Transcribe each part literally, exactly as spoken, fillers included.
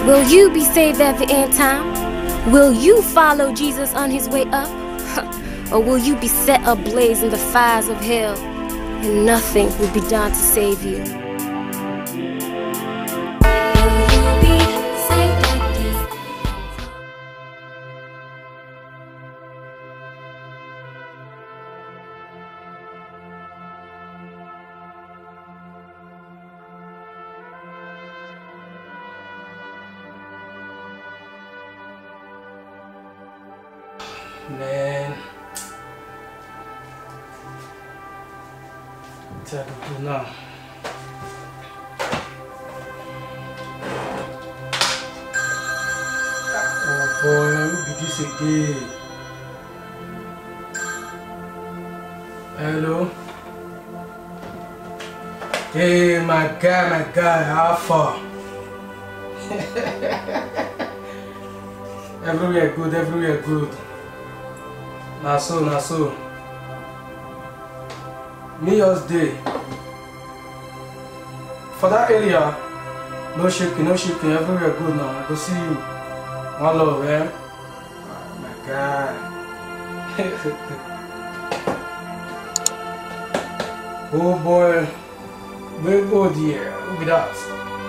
Will you be saved at the end time? Will you follow Jesus on his way up? Or will you be set ablaze in the fires of hell, and nothing will be done to save you? Man, what I do now? Oh boy, who be this again? Hello? Hey, my guy, my guy, how far? Everywhere good, everywhere good. Na so, na so. New Year's Day. For that area, no shaking, no shaking, everywhere good now. I go see you. One love, eh? Oh my God. Oh boy. Where go there? Look at that.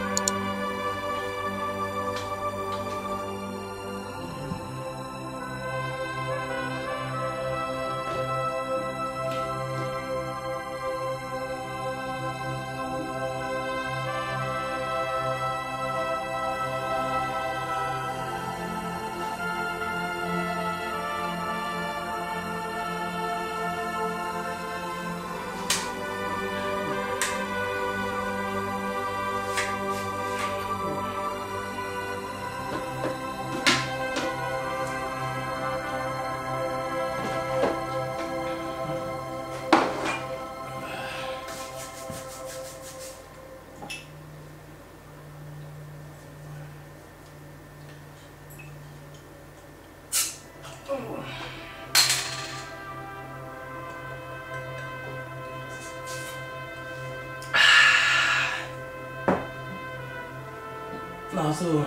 Nah, so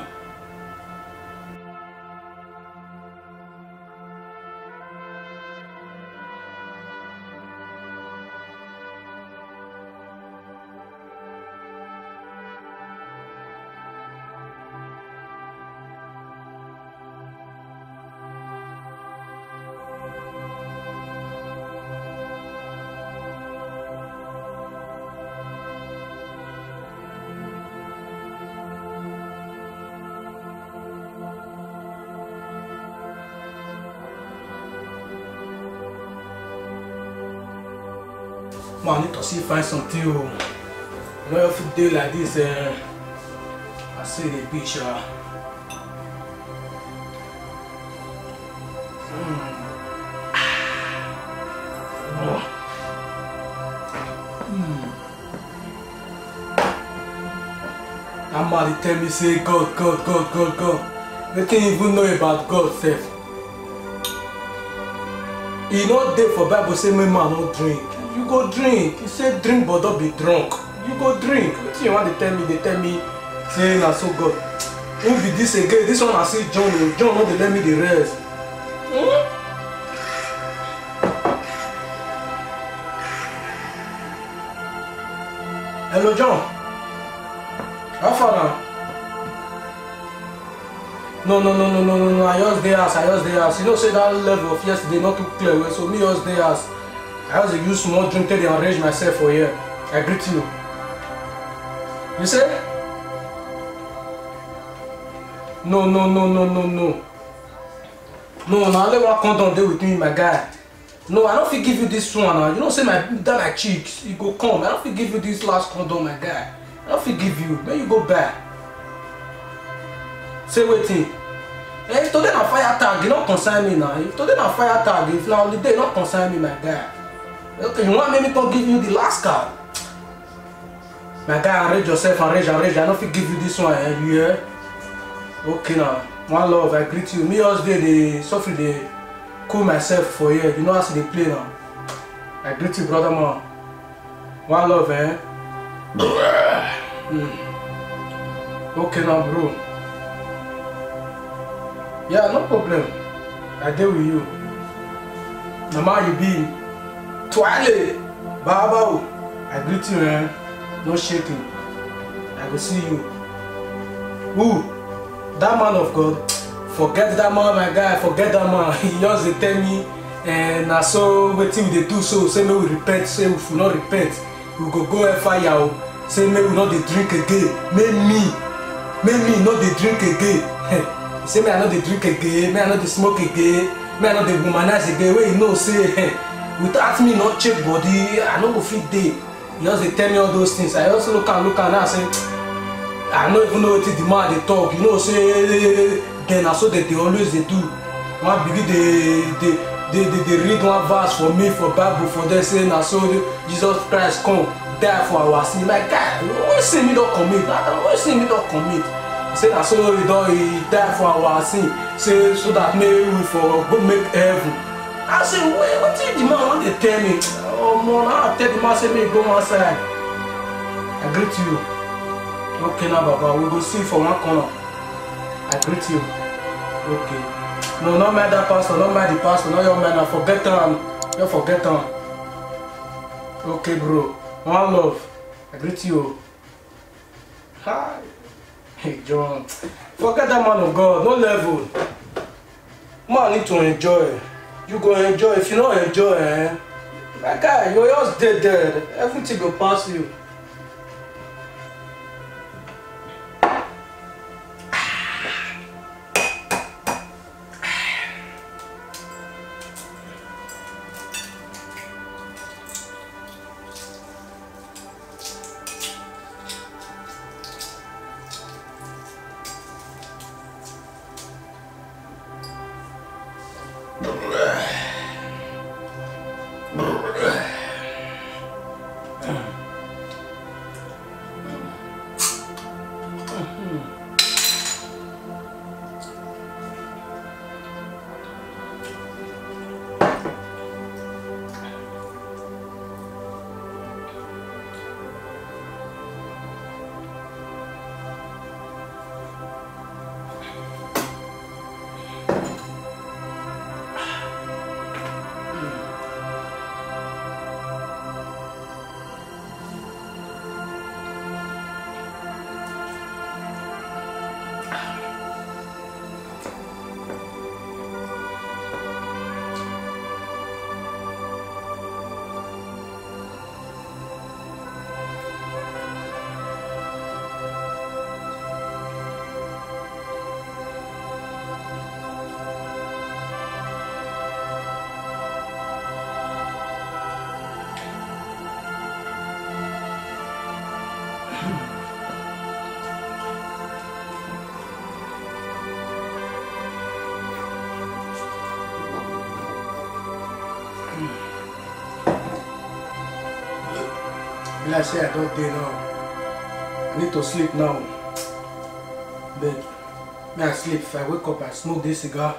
man, I need to see find something. Oh. You know, if you do like this, uh, I see the picture. Mm. Oh. Mm. That man tell me say God, God, God, God, God. Nothing even know about God self. He not there for Bible say me man don't drink. You go drink. He said drink but don't be drunk. You go drink. What you want to tell me? They tell me saying I so God. Who be this again? This one I see John. John not they let me the rest. Hmm? Hello John. How far now? No, no, no, no, no, no, no. I just dey house. I just dey house. You know, say that level of yesterday not too clear. Well, so me just dey house. I just use small drink till they arrange myself for here. I greet you. You say? No, no, no, no, no, no. No, now let one condom there with me, my guy. No, I don't fit give you this one. Now. You don't say my that my cheeks. You go come. I don't fit give you this last condom, my guy. I don't fit give you. Then you go back. Say waiting. Eh, if today na fire tag, you don't concern me now. If today na fire tag, if now holiday, you don't concern me, my guy. Okay, you want me to give you the last card? My guy, arrange yourself, arrange, arrange. I don't fit give you this one, eh? You hear? Okay now. One love, I greet you. Me also dey dey suffer dey cool myself for here. You know how they play now. I greet you, brother man. One love, eh? mm. Okay now, bro. Yeah, no problem. I deal with you. Mama, you be Twale, Baba. I greet you, man. No shaking. I go see you. Who? That man of God. Forget that man, my guy. Forget that man. He just dey tell me, and I saw wetin we dey do. So say me we repent. Say if we not repent, we go go fire. Say me we not dey drink again. Make me, make me not dey drink again. He say me I not dey drink again. Me I not dey smoke again. Me I not dey womanize again. Wey you know say without me not check body, I no go fit dey. He just dey tell me all those things. I also look and look and I say, I don't even know what the man they talk. You know, say then I saw that they always they do. One begin they they they they, they read one verse for me for Bible for them saying I saw Jesus Christ come die for our sin. My guy, when see me don't commit, when see me don't commit. He said I saw he don't he die for our sin. Say so that maybe we for go make heaven. I say wait, what did the man want to tell me? Oh man, I tell the man say me go outside. I greet you. Okay now Baba, we go see for one corner. I greet you. Okay. No, not mind that pastor, not mind the pastor, not your man. I forget them. You forget them. Okay, bro. One love. I greet you. Hi. Hey, John. Forget that man of God. No level. Man need to enjoy. You go enjoy. If you don't enjoy, eh? My guy, you're just dead, dead. Everything will pass you. Like I say I don't day now. I need to sleep now. But may I sleep. If I wake up, I smoke this cigar.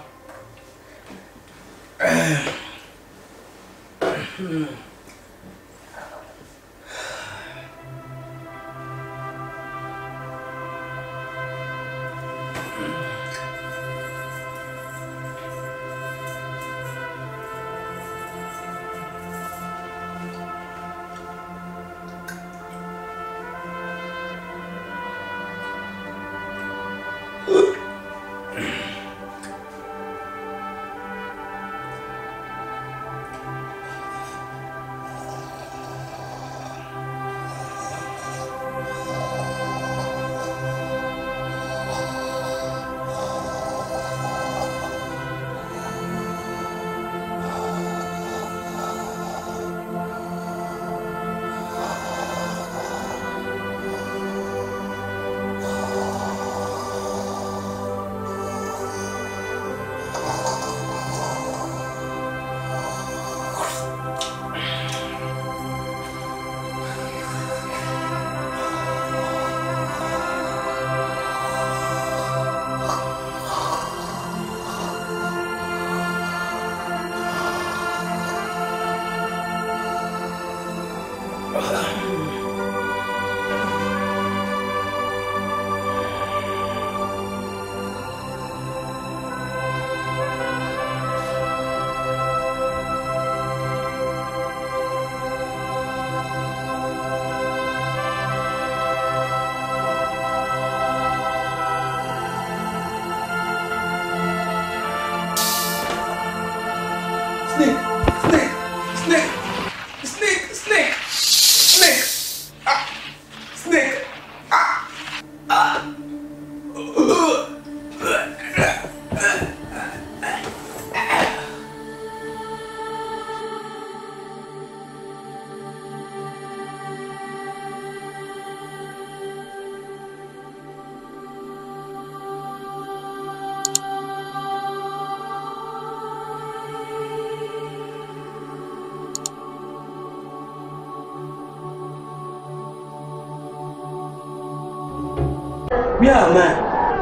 Where am I?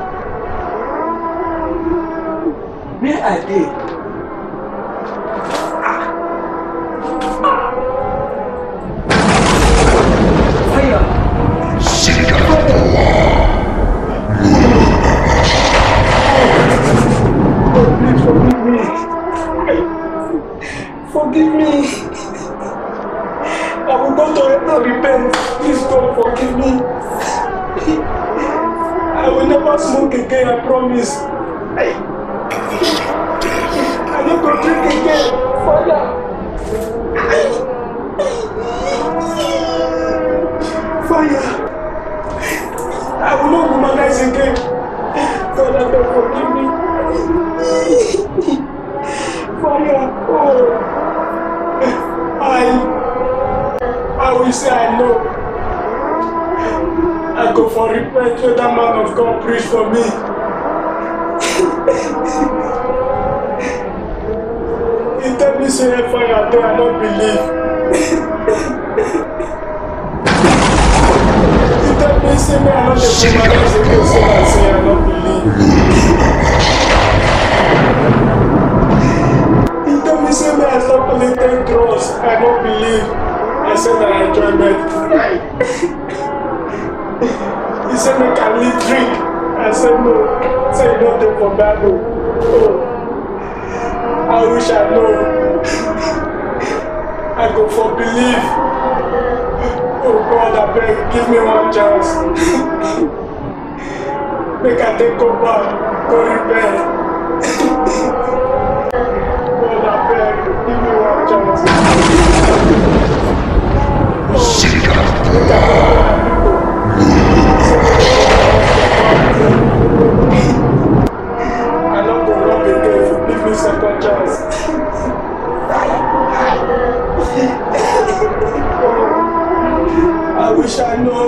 Where are they? Fire! Oh, please forgive me. Forgive me. I will go to hell and repent. Please God forgive me. I will never smoke again, I promise. I, I don't go drink again. Father. Fire. I will not womanize again. Father, don't forgive me. Fire. Oh. I, I will say I know. I go for repent when that man of God preach for me. He tell me say fire there, I don't believe. He tell me say me I not the womanize again, so I say I don't believe. He tell me say me I stop collecting drugs, I don't believe. I said I enjoyment. He said make I leave drink. I said no. Say you don't take for Bible. Oh. I wish I know. I go for belief. Oh God, I beg, give me one chance. Make I take go back, go repent. God, I beg, give me one chance. Oh, make I go back. I'm not going to rob again. Give me second chance. Oh, I wish I know.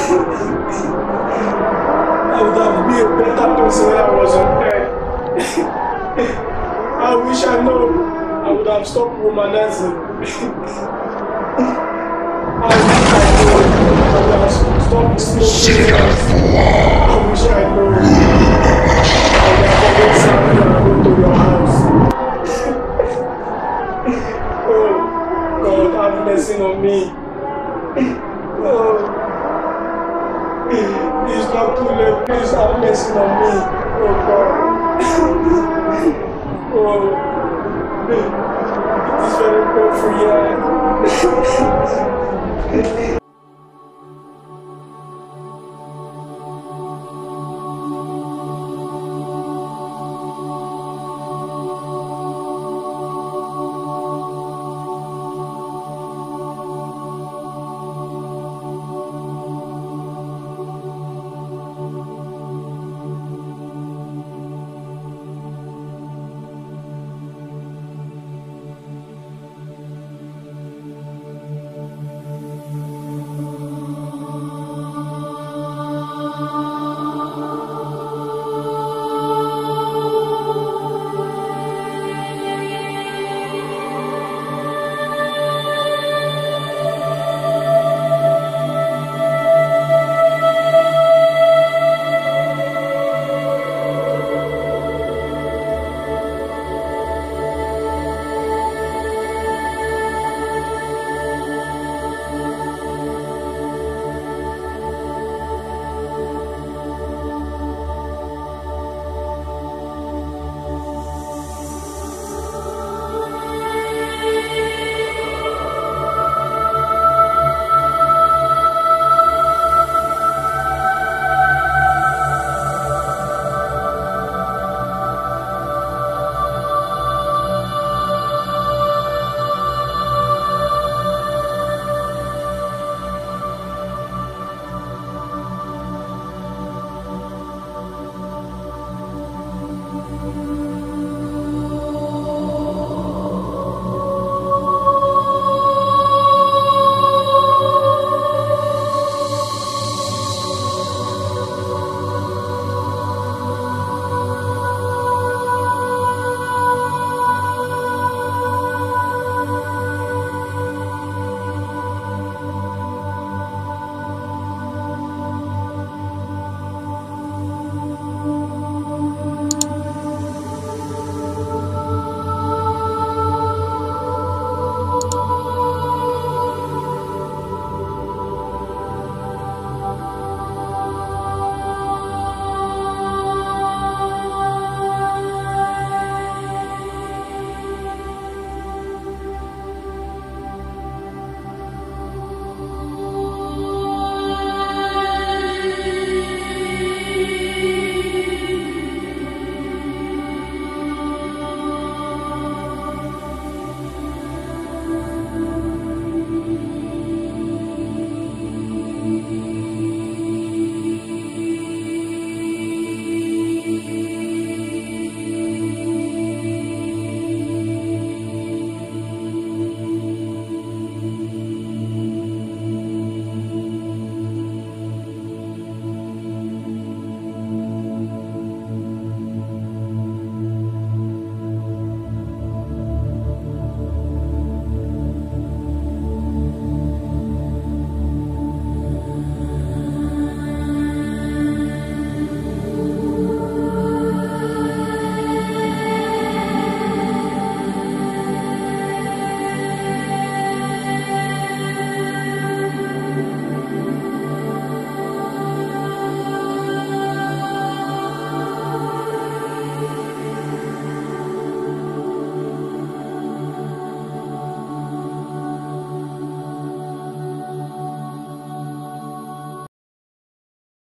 I would have been a better person when I was on earth. I wish I know. I would have stopped womanizing. I wish I know. I would have stopped smoking. I wish I know. I would have forget something and go to your house. Oh, God, have mercy on me. Oh, it's not too late. Please have mercy on me. Oh, God. Oh, it is very painful here.